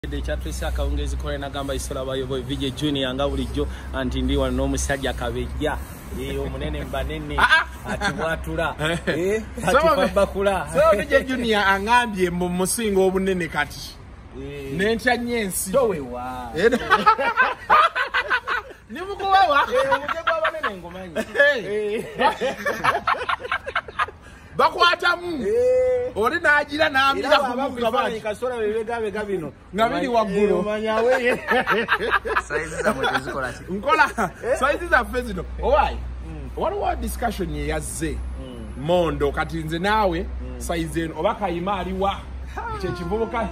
De chatwisa akaongezi kole nagamba isola bayoboye VJ Junior nga bulijjo anti ndi wano n'omusajja kabejja omunene mbanene atibwatula atibabakula so VJ Junior angambye mu musingo obunene kati nentya nyensi towewa nimukuwewa omuje gwabanene ngomanyi bakwatamu oli nagira naambira kubuka bali kasola bebega bino ngabiri waggulu manyawe size za mwe zikola ki nkola size za fezino owai waliwo discussion yazze mondo kati nze naawe size oba kayima aliwa kye kivubuka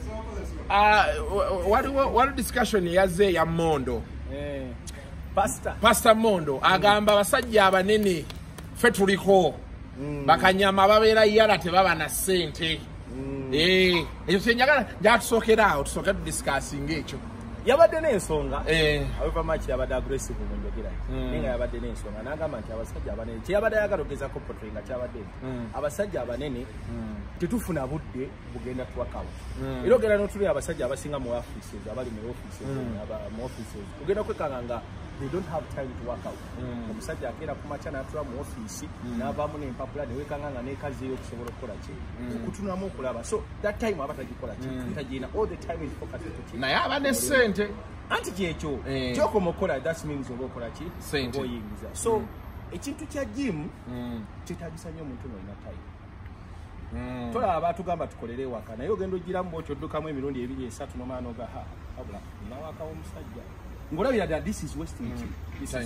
waliwo discussion yazze ya mondo Pastor Mondo agamba basajja abanene fe tuliko bakanyama babeera yala tebaba na sente ekyo kyenjagala njatusokera awo tusooke tudiscussing ekyo yabadde n'ensonga however much yabadde aggressive mu njogera ninga yabadde n'ensonga n'agamba nti abasajja abanene kyeyabadde ayagala okugezako portraying nga kyabadde abasajja abanene tetufuna budde bugenda tuwakawo era ogenda n'otulira abasajja abasinga mu offices abali mu offices ogenda kwekanga nga they don't have time to work out. Omusajja akeera ku makya n'atula mu office n'avaamu n'empapula newekanga nga n'ekazi y'okusobola okukola ki okutunamu okulaba so that time aba tagikola ki tagirina all the time is focused to naye aba ne ssente anti kyekyo kyokoma okukola that means oba okola ki oyingiza so ekintu kya gym kyetagisa nnyo omuntu n'olina time tolaba batugamba tukolere ewaka naye ogenda ogiramu bwotyo oddukamu emirundi 2-3 n'omala n'ogaha abula nawakawo omusajja ngolabira that this is wasting time.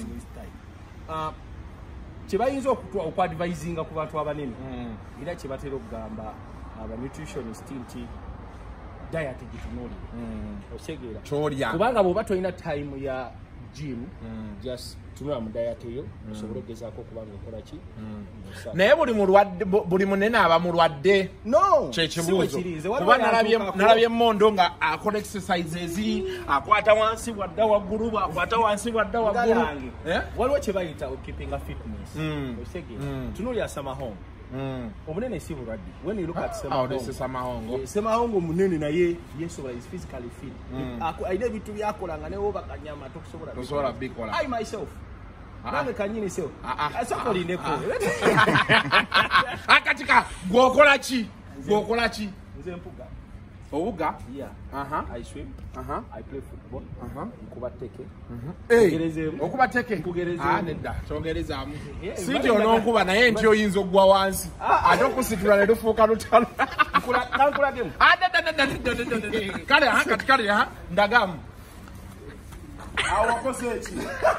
Kibayinza okwadvisinga ku bantu abanene era kibatera okugamba aba nutritionist nti diet gitunulire osegeera kyolya kubanga bw'oba tolina time ya gym just tunula mu diet eyo osobola okugezaako okubanga okola ki naye buli munene aba mulwadde no kyekibuuzo kuba nalabye Mondo nga akola exercises akwata wansi wadda waggulu bwakwata wansi wadda waggulu waliwo kye bayita keeping a fitness osegeera tunulira Samahongo omunene si bulwadde when you look at Samahongo munene naye yesobola is physically fit ayina ebintu byakolanga newo bakanyama tokusobola bikola I myself nange kanyini sewo asokolindeko akatika gwokola ki nze mpuga owuga I swim I play football nkuba teke okuba teke nedda kyongerezaamu sinti ononkuba naye nti oyinza okugwa wansi ate okusitula ne lufuuka lutalo kankulagemu kale ndagamu awakose eki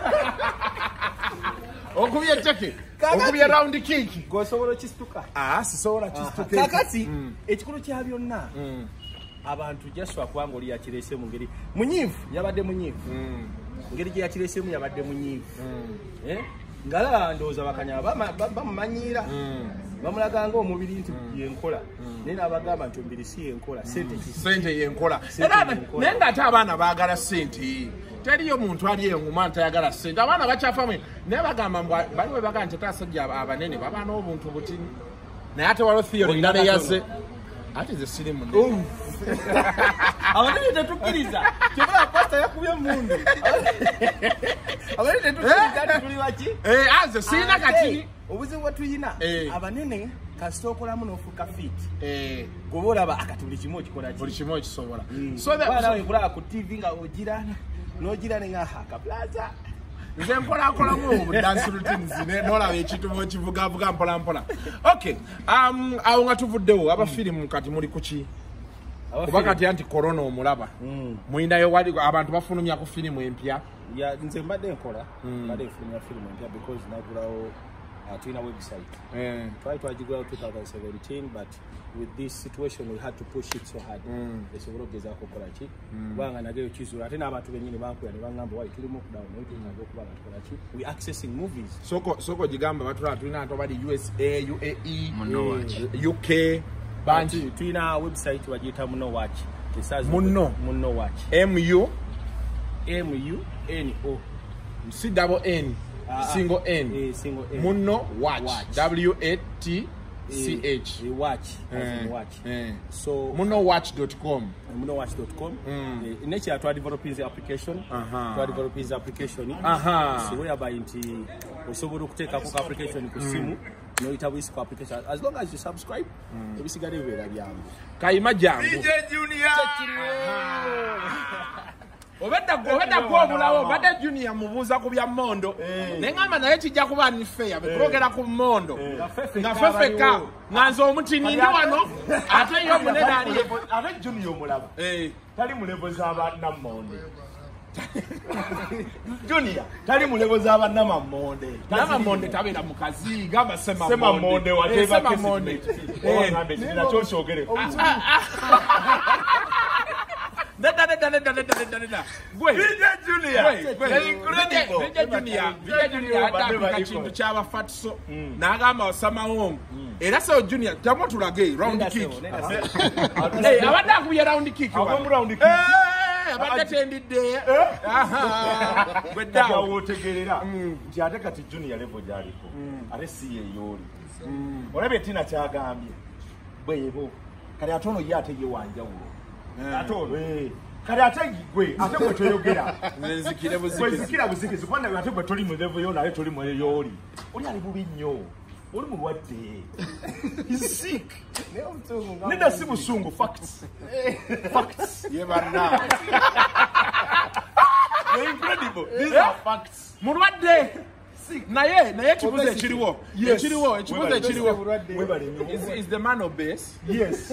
okubye teke okubye round kick gosobola kisituka sisobola kisituka kakati ekikulu kya byonna abantu jaswa kwanga oli yakirese mu ngeri munyivu yabadde munyivu ngeri gye yakiresemu yabadde munyivu ngala ndoza bakanya bamumanyira bamulaganga omubiri nti yenkola naye n'abagamba nti omubiri si yenkola sente yenkola era naye ng'ate abaana baagala sente teriyo muntu ali enguma ntayagala sente abaana bakyafamu naye bagamba baliwe bagamba nti atasajja abanene baba n'obuntu butini naye ate waliwo theory ndala yazze ate ze siri munene abanene tetukkiriza kyebala pasta yakubye mundu abanene tetukkiriza ati tuli baki aze sirina katini obuzibu bwe tuyina abanene kasita okolamu n'ofuuka fit goba olaba akati buli kimu okikola buli kimu okisobola nawe kulaba ku tv nga ogira n'ogira ne nga akaplaza nze nkolamu dance routines nolaba ekintu bokivugavuga mpolampola okay awo nga tuvuddewo abafirimu kati muli kuki kuba kati anti corona omulaba muyinayo wali abantu bafulumya ku firimu empya nze mbadde nkola mbadde nfulumya firimu empya because nagulawo tulina website twagigulawo 2017 but with this situation we had to push it so hard esobola okugezaako okukola ki kubanga nageyo kizuula ate n'abantu bennyini bankuya ne baŋŋamba wayi tuli mu lockdown naye tulinaga okuba nga tukola ki we accessing movies soko gigamba batulaba tulina nto bali USA UAE UK banji tulina website bagiyita Muno Watch Muno Watch MUNO single N Muno Watch WAT CH. Watch. Watch. So Monowatch.com. Monowatch.com. Nature to develop his application. To develop his application. So whereby inti osobola okuteeka ku application ku simu. No itabisi ku application. As long as you subscribe, ebisigale bibera byangu. Kayima jangu. DJ Junior. Obedda gwobulawo badde Junior mubuuza ku bya Mondo nengamba naye kijja kuba ni fair bekwogera ku Mondo nga fefeka nga nze omutini ndi wano ate yo munene ali ate Junior mulaba tali mu level z'abanna Mondo Junior tali mu level z'abanna Monde Namamonde tabeera mukazi gamba sema Monde wateva Monde ngambe nina kyosogere Neda. Gwe. DJ Junior. DJ Junior atapika kintu kyaba fatso. Nagamba osama wongo. Era so Junior tamo tulage round kick. Abadde akuye round kick. Abamu round kick. Abadde tendidde. Gwe dawo wotegerera. Nti ate kati Junior level jaliko. Ate siye yoli. Olabye tina kyagambye. Bwebo. Kali atono ye ate ye wanjawulo. Atolo kali ate gwe ate gwe toyogera nzikire buzikizi kwanda ate gwe toli mu level yo naye toli mu yoli oli ali bubi nnyo oli mulwadde he's sick nenda si busungu facts ye barna incredible these are facts mulwadde naye kibuze ekiriwo is the man of base yes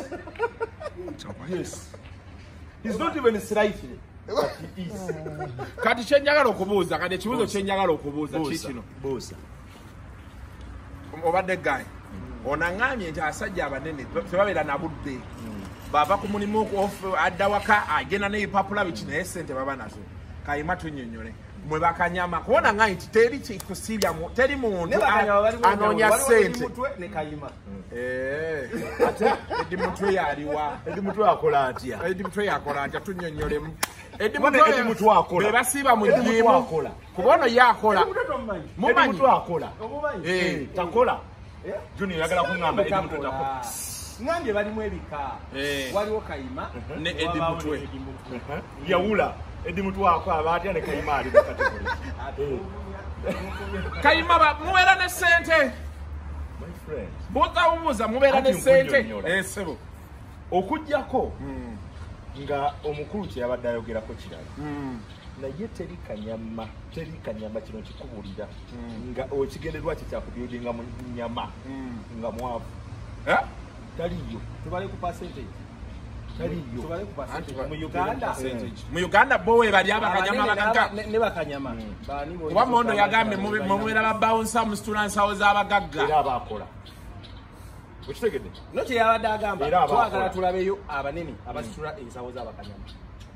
he's not even slightly but he is kati kyenjagala okubuuza kati ekibuzo kyenjagala okubuuza kikino obadde guy onangambye nti asajja abanene tebabeera na budde bava ku mulimu adda waka agenda n'ebipapula biki naye sente baba nazo kayima tunnyonnyole mwe bakanyama kuona ngai nti teri kikusibya teri muntu anoonya sente ate Edi Mutwe yaliwa Edi Mutwe akola atya tunnyonnyolemu Edi Mutwe akola bebasiiba mu jjimu kubono yakola mumanyi takola Junior yagala kungamba Edi Mutwe takola ngambye balimu ebika waliwo Kayima ne Edi Mutwe yawula Edi Mutwe akola atya ne Kayima ali kategori Kayima muwera ne sente Boza mubeera ne sente sebo okujjako nga omukulu kye yabadde ayogerako kirala naye teri kanyama kino kikubulira nga okigenderwa kye kyakubyodinga mu nyama nga mwavu taliyo tubale ku percentage taliyo mu Uganda bowe bali abakanyama bakaga ne bakanyama kuba Mondo yagambye mubeera babawunsa mu situlansawo z'abagagga era abakola ukitegedde no kye yabadde agamba twagala tulabeyo abanene abasitula ensawo z'abakanyama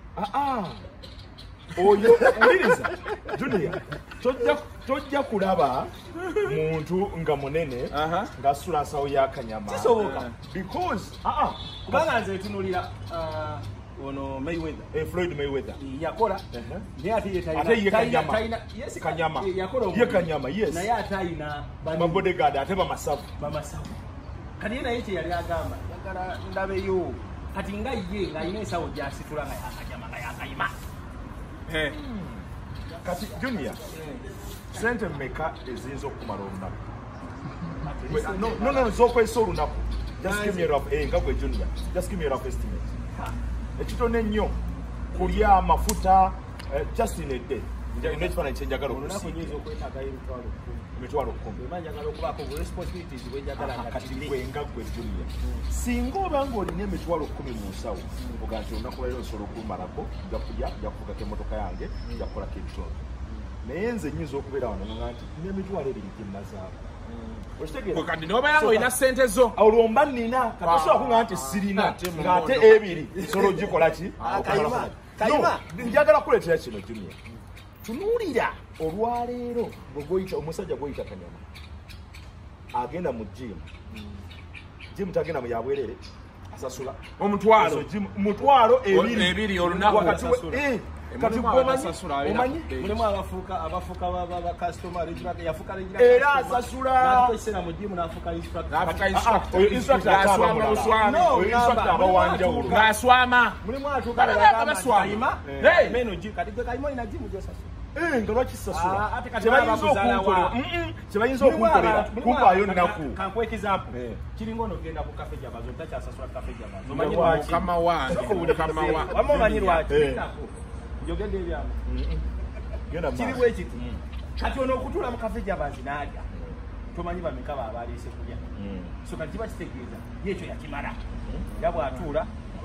oyo uliriza Junior tojja kulaba muntu nga munene ng'asitula nsawo y'akanyama kisoboka because kubanga nze tunulira ono Mayweather Floyd Mayweather yakola naye ate ye kanyama ye kanyama yes naye ate ayina bodyguard ate bamasavu kati naye kye yali agamba yagala ndabeyo kati nga ye ng'alina ensawo gy'asitula nga yakanyama nga yakayima kati Junior sente mmeka eziyinza okumala olunaku no z'okwesa olunaku just give me a rough nga gwe Junior just give me a rough estimate ekitone nnyo kulya amafuta just in a day nekifaananyi kyenjagala okusiiga emitwalo 10 kati gwenga gwe Junior singa obanga olina emitwalo 10 mu nsawo oga nti olunaku lwaliro osobola okumalako nja kulya nja kuvugako emmotoka yange nja kukolako ebitono naye nze nnyinza okubeera wano nga nti n'emitwalo 2 gye kati nobeera ng'olina sente zo olwomba nnina katosobola kuŋŋa nti sirina ng'ate ebiri sobola ogikola ki njagala kuleetera kino Junior tunuulira olwaleero omusajja gw'oyita Kanyama agenda mu jimu tagenda mu yabwerere asasula omutwalo mutwalo ebiri olunaku kati omanyi mulimu abafuuka ba customer yafuuka era asasula nakwesera mu jimu nafuuka instructor mulimu atuuka baswama meno kati gwe kayimo ina jimu gyosasula nga lwakisasula kyebayinza okunkolera kumpaayo nnaku kankuwa example kiringa ono genda ku kafe jabazo takyasasula kafe jabazo omanyi mukama wange omanyi lwaki njogedde ebyamu kiri bwekiti kati ono okutuula mu kafe jabazi n'alya tomanyi bameka baabaleese kulya so kati kiba kitegeeza yekyo yakimala era bw'atuula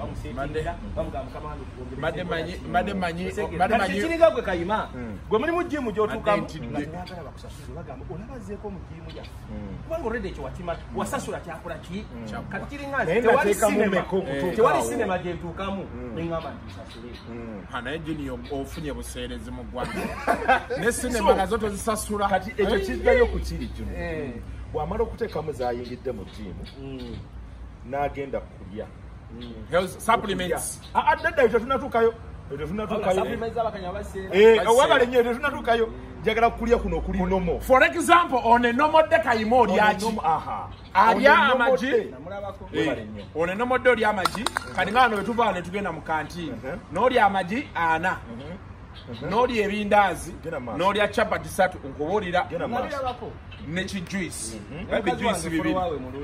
kiriga gwe kayima gwe muli mu jimu gyotuukamu olabazeeko mu jimu yaffe kubanga olredde ekyo wakimala wasasula kyakola ki kati kiringa tewali sinema gyentuukamu neŋŋamba nti nsasule naye junior ofunye buseerezi mu ggwanga ne sinema nazo tozisasula kati ekyo kiddayo ku kiri junior bw'amala okuteekamu zayingidde mu jimu n'agenda kulya supplements adda ekyo tunatuukayo wabale nnyo ekyo tunatuukayo njagala kulya kuno okuli nomo for example on a normal day kayima olyaki alya amagi on a normal day olya amagi kati nga wano wetuva ne tugenda mu kantini n'olya amagi 4 n'olya ebindaazi n'olya chapati 3 nkubuulira nekijuice ebijuice bibiri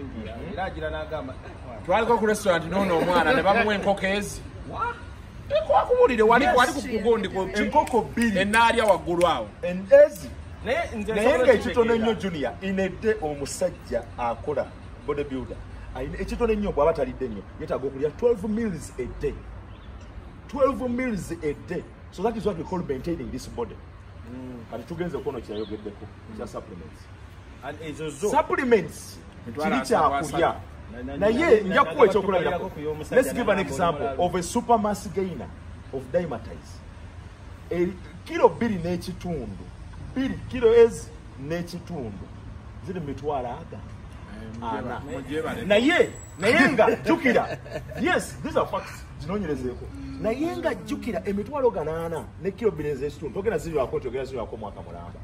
twaliko ku restaurant noono omwana ne bamuwa enkoko ezi ekwakubuulire wali ku kugondi enkoko 2 enaalya waggulu awo ezi naye ng'ekitono ennyo junior inedde omusajja akola bodybuilder ekitono ennyo bw'aba talidde nnyo yetaaga okulya 12 meals a day 12 meals a day so that is what we call maintaining this body kati tugenze okuona kyayogeddeko kya supplements kiri kyakulya naye nja kuwa ekyokulabirako let's give an example of a super mass gainer of Dymatize kilo 2 n'ekitundu 2 kilo ezi n'ekitundu ziri mitwalo ana naye nga jjukira yes these are facts zinonyerezeeko naye nga jjukira emitwalo 8 ne kilo 2 ez'ekitundu togenda ziriwako tyogera ziriwako mwaka mulamba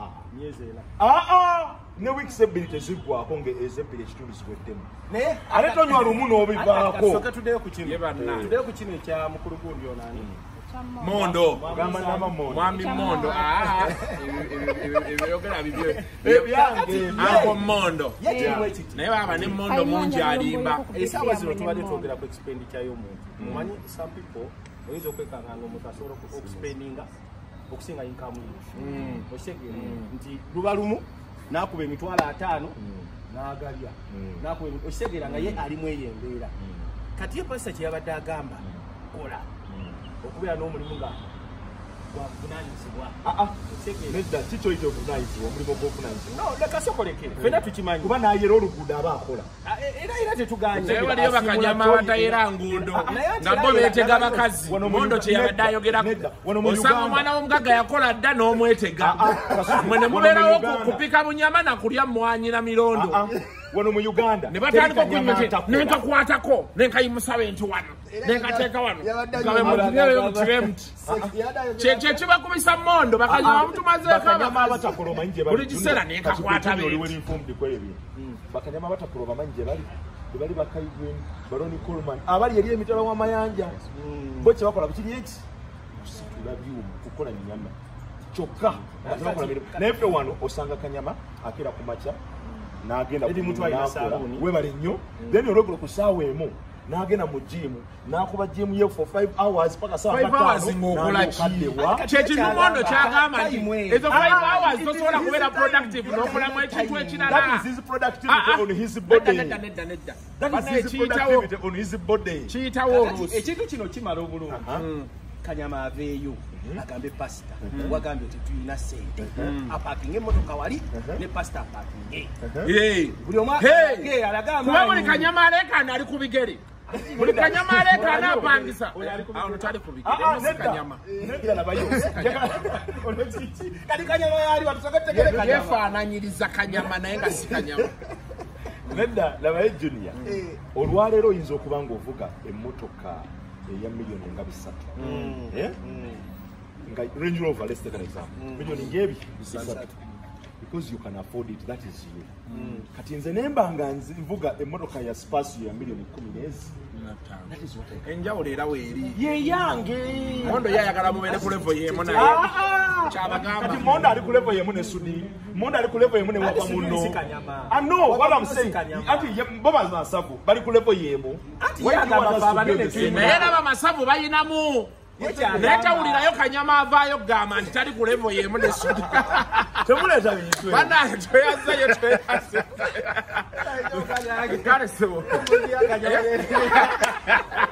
ne weeks 2 teziggwako ng'ez'ebbiri ekitundu ziweddemu ate tonywa lumu n'obivaako tuddeyo ku kino ekya mukulu gundi onaani Mondo mwami Mondo ebyogera bibyo ako Mondo naye baba ne Mondo mungi alimba esaawa zino tubadde twogera ku expenditure y'omuntu mumanyi some people oyinza okwekanganga omuntu asobola okuspendinga okusinga income ye okitegere nti luba lumu n'akuba emitwalo 5 n'agalya okitegera nga ye alimu eyo embeera kati ye pasita kyeyabadde agamba kola okubeera n'omulimu nga gwavunanyizibwa nedda kikyoyita obuvunanyizibwa omulimu gw'obuvunanyizibwa lekasokolekere fena tukimanyi kuba nayera oluguudo aba akola era tetuganye naye waliyo bakanyama abatayera nguudo nga bo beetega bakazi Mondo kyeyabadde ayogerako osanga omwana w'omugagga yakola dda n'omwetega mwe ne mubeerawo kupika bunyama nakulya mwanyina mirondo wano mu Uganda ne batandika okunywa nenkakwatako nenkayimusa bintu wano nenkateeka wano ngabe mutibe muti kyekyo kibakubisa Mondo bakanyama mutumazeeko buli kiseera nenkakwata bintu bakanyama batakolo bamanyi gye bali bakayigweni Baroni Coleman abali eri emitala w'amayanja bo kye bakola bukiri eki kusitula byuma kukola nyama kyokka naye ffe wano osanga kanyama akera ku makya n'agenda webale nnyo then olweggulo ku ssaawa emu n'agenda mu jimu n'akuba jimu ye for 5 hours paka ssaawa 5 hours ng'okolaki kyekintu Mondo kyagamba nti ezo 5 hours tosobola kubeera productive n'okolamu ekintu ekirala kiyitawo oluusi ekintu kino kimala obulungi kanyama aveeyo agambe pasita wagambye oti tuyina sente apakinga emmotoka wali ne pasita apakinge buli omwe kuba buli kanyama alekaana ali ku bigere buli kanyama alekaana apangisa awo tali ku bigere kanyama kati kanyama yali watusogetegere yefaananyiriza kanyama naye nga si kanyama nedda labaye junior olwaleero oyinza okuba ng'ovuga emmotoka eya miliyoni nga 3 nga Range Rover, let's take an example. Milioni ngebi because you can afford it, that is you. Kati nze nemba nga nvuga emmotoka ya Spacio ya milioni 10. That is what I can. Enjawulo era weeri. Ye yange. Mondo yayagala mubeere ku level yemu naye. Kyabagamba. Kati Mondo ali ku level yemu ne Sudi. Mondo ali ku level yemu ne wapa muno. I know what I'm saying. Ati baba Masavu bali ku level yemu. Naye naba Masavu bayinamu. Netawulirayo Kanyama avaayo gamba nti tali ku level yemu ne Sudi. Temuleeta bintu. Bana tweyazeyo tweyaze. Kale sebo.